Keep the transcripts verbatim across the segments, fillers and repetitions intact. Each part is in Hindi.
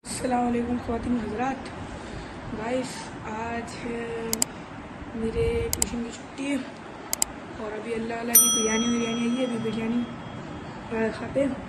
अस्सलाम वालेकुम ख़वातीन हज़रात। गाइस आज मेरे ट्यूशन की छुट्टी है और अभी अल्लाह अल्लाह की बिरयानी बिरयानी आई है। अभी बिरयानी खाते हैं,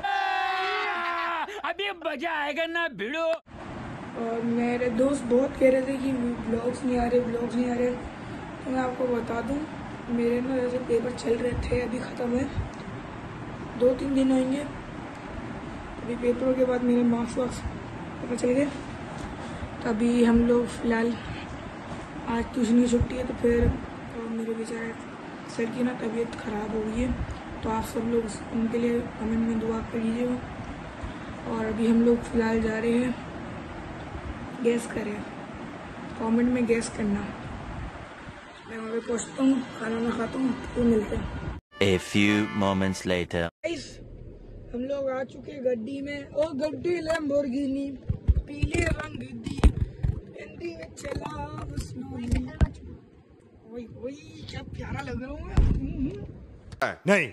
अभी मजा आएगा ना भिड़ो। और मेरे दोस्त बहुत कह रहे थे कि ब्लॉग्स नहीं आ रहे ब्लॉग्स नहीं आ रहे तो मैं आपको बता दूं, मेरे ना जैसे पेपर चल रहे थे अभी ख़त्म है, दो तीन दिन होंगे। अभी पेपरों के बाद मेरे मार्क्स वार्क्स पता चल गए, तो अभी हम लोग फ़िलहाल आज ट्यूशन की छुट्टी है। तो फिर तो मेरे बेचारे सर की ना तबीयत ख़राब हो गई है, तो आप सब लोग उनके लिए कमेंट में दुआ करिएगा। और अभी हम लोग फ़िलहाल जा रहे हैं, गैस करें, कमेंट में गैस करना। मैं वहाँ पे पहुँचता हूँ, खाना ना खाता हूँ, तो मिलते हैं। A few moments later. हम लोग आ चुके गड्डी में, ओ गड्डी लैम्बोर्गिनी पीले रंग दी हिंदी में चला स्लोली। वही वही क्या प्यारा लग रहा हूँ मैं। नहीं।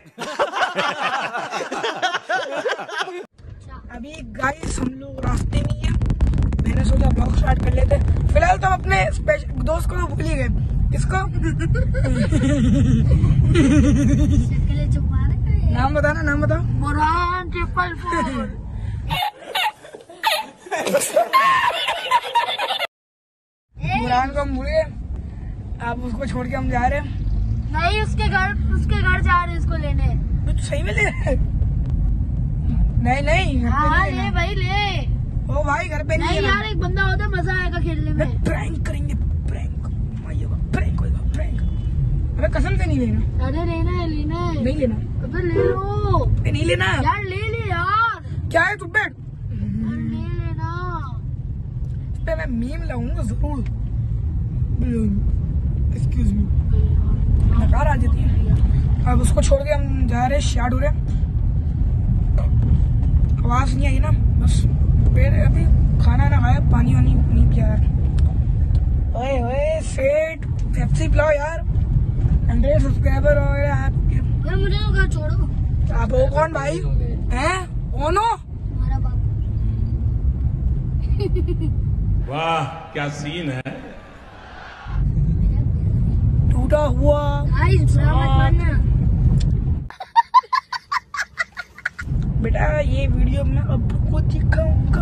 अभी गाइस हम लोग रास्ते में ही है, मैंने सोचा ब्लॉग स्टार्ट कर लेते। फिलहाल तो हम अपने दोस्त को तो भूल ही गए। किसको? नाम बताना, नाम बताओ। Burhan triple four. बुरहान को हम भूल गए, अब उसको छोड़ के हम जा रहे हैं। नहीं, उसके घर उसके घर जा रहे हैं उसको लेने। तो सही में ले रहे? नहीं नहीं, घर पे हाँ नहीं ले लेना। भाई ले। ओ भाई घर पे नहीं, नहीं लेना। यार, एक बंदा होता मजा आएगा खेलने में। प्रैंक करेंगे, प्रैंक प्रैंक होगा, प्रैंक। अबे कसम से नहीं लेना। अरे लेना है, लेना है। नहीं लेना। अबे ले लो नहीं लेना यार, ले ले यार। क्या है, चुप बैठ। यार ले लेना। इस पे मैं मीम लाऊंगा जरूर। एक्सक्यूज मी, नकार आ जाती है। अब उसको छोड़ के हम जा रहे हैं शार्ट हो रहे। आवाज नहीं आई ना, बस फिर अभी खाना ना खाया, पानी वानी नहीं पिया यार। ओए ओए सेठ, पेप्सी पिलाओ यार। हंड्रेड सब्सक्राइबर हो गए आपके। फिर मुझे तो घर छोड़ो। आप हो कौन भाई? हैं? ओनो? हमारा बाप। वाह क्या सीन है। टूटा हुआ गाइस बुरा मत मानना। बेटा, ये वीडियो में अब को दिखाऊंगा।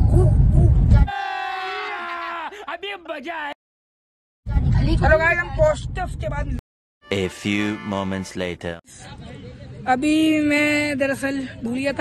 अभी मजा आए। चलो गाइस, हम पहुंचते हैं उसके बाद। A few moments later. अभी मैं दरअसल भूल गया था,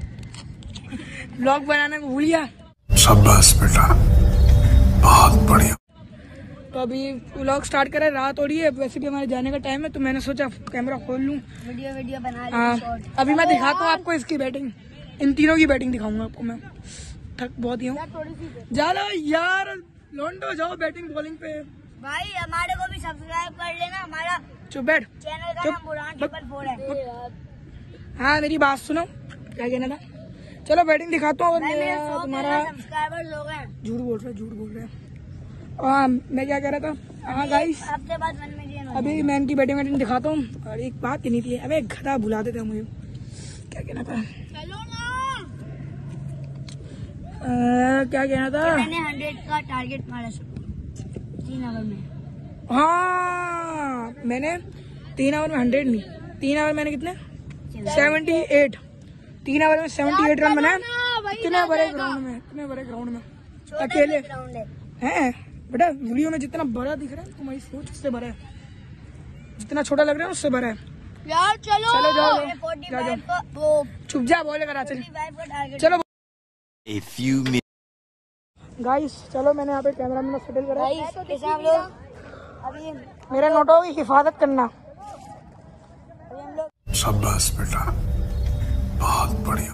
व्लॉग बनाने को भूल गया। शाबाश बेटा, बहुत बढ़िया। तो अभी व्लॉग स्टार्ट करें, रात हो रही है, वैसे भी हमारे जाने का टाइम है, तो मैंने सोचा कैमरा खोल लूं। वीडियो वीडियो बना ले। हाँ, अभी मैं दिखाता हूँ आपको इसकी बैटिंग, इन तीनों की बैटिंग दिखाऊंगा आपको। मैं थक बहुत ही हूँ। जा लो यार, लोंडो जाओ बैटिंग बॉलिंग पे। भाई हमारे को भी सब्सक्राइब कर लेना, हमारा चुप बैठ, चैनल का चुप। नाम बुरहान ट्रिपल फोर है। हाँ मेरी बात सुनो, क्या कहना था। चलो बैटिंग दिखाता हूँ। और भाई मेरे मेरा सौ तुम्हारा सब्सक्राइबर्स हो गए। झूठ बोल रहा है, झूठ बोल रहा है। हाँ मैं क्या कह रहा था, हाँ गाइस हफ्ते बाद वन मिलियन हो अभी मैं इनकी बैटिंग बैटिंग दिखाता हूँ। और एक बात कहनी थी, अबे गधा भुला देते मुझे, क्या कहना था। चलो ना। आ, क्या कहना था। मैंने हंड्रेड का टारगेट मारा तीन ओवर में। हाँ मैंने तीन ओवर में हंड्रेड नहीं, तीन ओवर मैंने कितने सेवेंटी एट, तीन ओवर में सेवेंटी एट रन बनाए। इतने बड़े ग्राउंड में, इतने बड़े ग्राउंड में अकेले ग्राउंड है। हैं बेटा। वीडियो में जितना बड़ा दिख रहा है तुम्हारी सोच उससे बड़ा है, जितना छोटा लग रहा है उससे बड़ा है। यार चलो चलो जाओ, मैंने जाओ, जाओ। पैंतालीस को वो चुप जा, बोले करा चल। पैंतालीस को टारगेट। चलो A few minutes. गाइस, चलो मैंने यहाँ पे कैमरा में सेटल करा है। गाइस कैसे हम लोग अभी मेरे नोटों की हिफाजत करना। अभी हम लोग शाबाश बेटा, बहुत बढ़िया।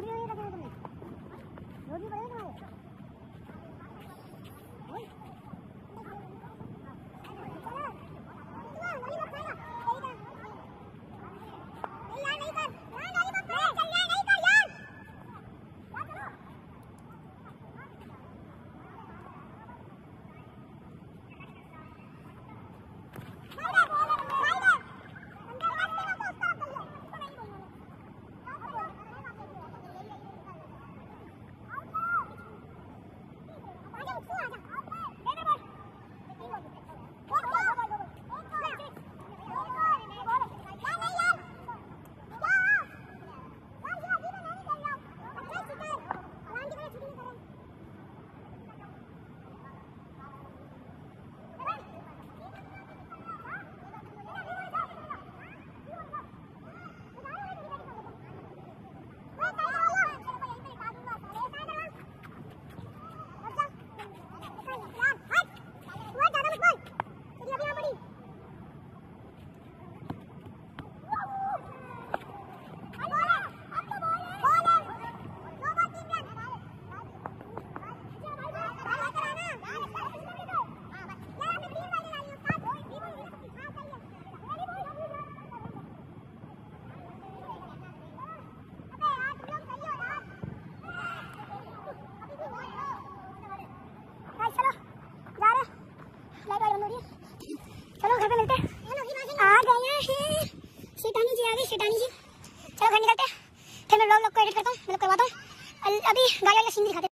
चलो घर पे मिलते हैं। आ गए हैं शेटानी जी, आ गई शेटानी जी। चलो घर निकलते हैं, फिर मैं व्लॉग को एडिट करता हूँ, मतलब करवाता हूँ। अभी गाड़ी वाले सीन दिखाते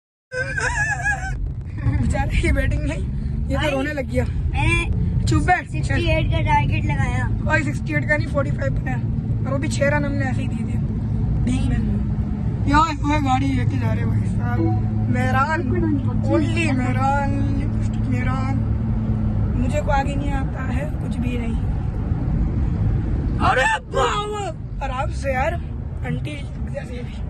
हैं। बेचारे की बैटिंग नहीं, ये तो रोने लग गया। मैंने चुप बैठ। अड़सठ का टारगेट लगाया और अड़सठ का नहीं पैंतालीस बनाया, और वो भी छह रन हमने ऐसे ही दिए थे बीच में। यहाँ हुए गाड़ी लेके जा रहे भाई साहब, मेहरान ओनली मेहरान मेहरान। मुझे को आगे नहीं आता है कुछ भी नहीं। अरे आराम से यार, आंटी जैसे भी।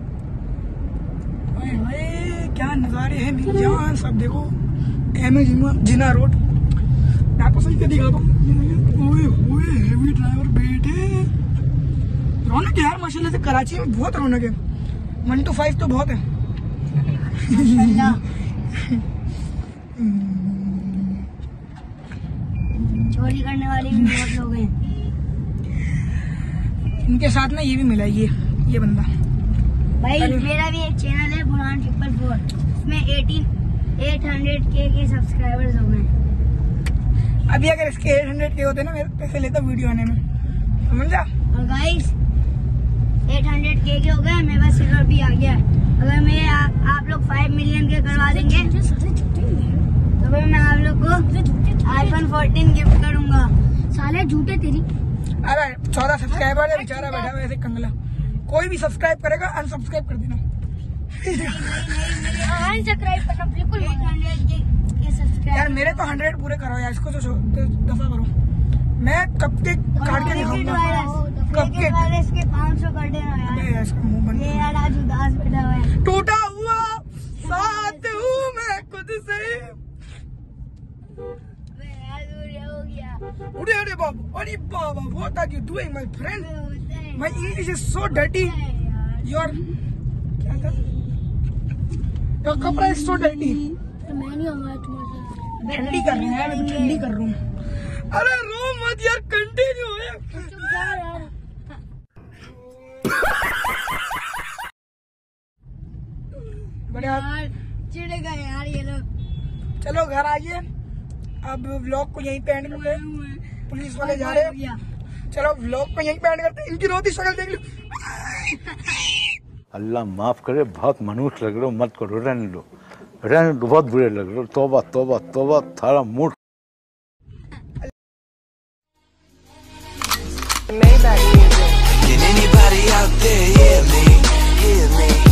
ओए ओए क्या नजारे हैं मेरी जान, सब देखो। एम जिना रोड मैं आपको सही से दिखाता हूँ। ओए ओए हेवी ड्राइवर बेटे, रौनक है यार माशाल्लाह से। कराची में बहुत रौनक है, वन टू फाइव तो बहुत है। चोरी करने वाले भी बहुत लोग हैं। इनके साथ ना ये भी मिला, ये ये बंदा भाई। मेरा भी एक चैनल है बुरहान ट्रिपल फोर, उसमें एटीन एट हंड्रेड के के सब्सक्राइबर्स हो गए। अभी अगर इसके एट हंड्रेड के होते ना, मेरे पैसे लेता वीडियो आने में, समझा। और गाइस एट हंड्रेड के के हो गए, मेरे पास सिल्वर भी आ गया। अगर मैं आ, आप लोग फाइव मिलियन के करवा देंगे तो फिर मैं आप लोग को आईफोन फोर्टीन गिफ्ट करूंगा। साले झूठे तेरी। अरे चौदह सब्सक्राइबर है बेचारा बैठा हुआ ऐसे कंगला। कोई भी सब्सक्राइब करेगा अनसब्सक्राइब कर देना। अनसब्सक्राइब करना बिल्कुल एट हंड्रेड के, के सब्सक्राइब यार मेरे तो हंड्रेड पूरे करो यार, इसको तो, तो दफा करो। मैं कब के काट के दिखाऊंगा, कब के वायरस के पाँच सौ कर देना यार। इसका मुंह बंद ये यार आज उदास बैठा हुआ है। टूटा हुआ साथ हूँ मैं खुद से। हो गया। अरे अरे बाबा, अरे बाबा, what are you doing my friend? My English is so dirty. Your क्या था? Your कपड़ा is so dirty. मैं नहीं आऊंगा तुम्हारे। ठंडी कर रहे हैं, मैं तो ठंडी कर रहा हूँ। अरे रो मत यार, कंटिन्यू है। बढ़िया, चिढ़ेगा यार ये लोग। चलो घर आइए। अब व्लॉग को यहीं पे एंड करते हैं, पुलिस वाले जा रहे हैं। चलो व्लॉग को यहीं पे एंड करते हैं। इनकी रोती शक्ल देख लो। अल्लाह माफ करे, बहुत मनुष्य लग रहे हो, मत करो, रहने दो रहने दो, बहुत बुरे लग रहे हो। तौबा तौबा तौबा, थारा mood. Can anybody out there hear me? Hear me?